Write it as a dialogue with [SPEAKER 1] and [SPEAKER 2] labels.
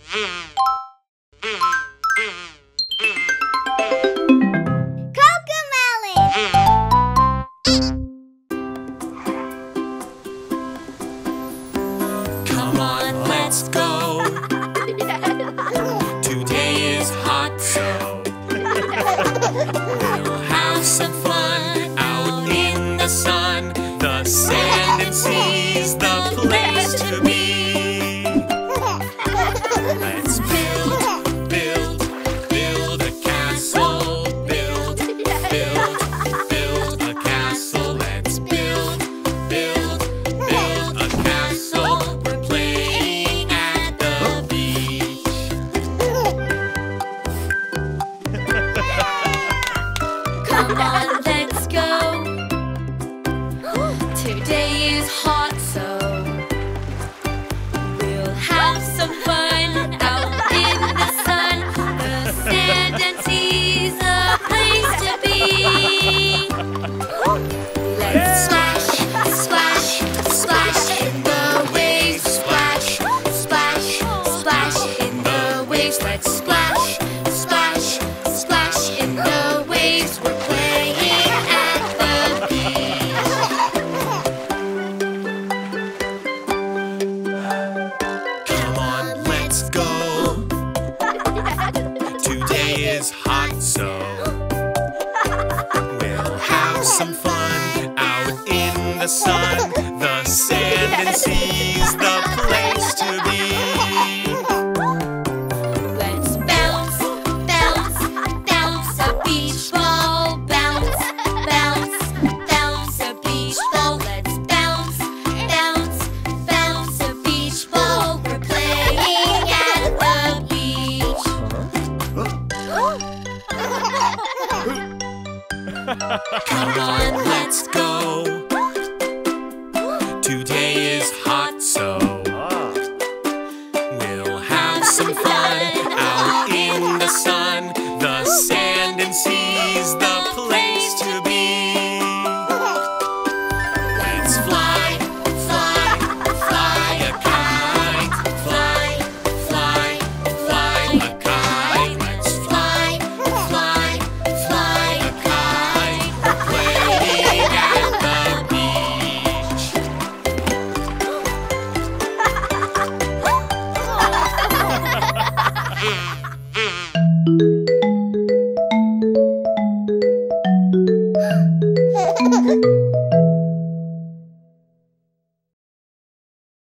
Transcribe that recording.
[SPEAKER 1] Come on, let's go. Today is hot, so we'll have some fun out in the sun. The sand and sea's the place to be. Let's build a castle. Build a castle. Let's build a castle. We're playing at the beach.
[SPEAKER 2] Come on, let's go. Today is hot, so we'll have some fun out in the sun. The sand and sea's a place to be. Let's splash, splash, splash in the waves. Splash, splash, splash in the waves. Let's splash, splash, splash in the waves. We're playing at the beach.
[SPEAKER 1] Come on, let's go. Today is hot, so we'll have some fun out in the sun. The sand and sea's the place to be.
[SPEAKER 2] Let's bounce, bounce, bounce a beach ball. Bounce, bounce, bounce a beach ball. Let's bounce, bounce, bounce a beach ball. We're playing at the beach.
[SPEAKER 1] Come on, let's go. Today is hot, so we'll have some fun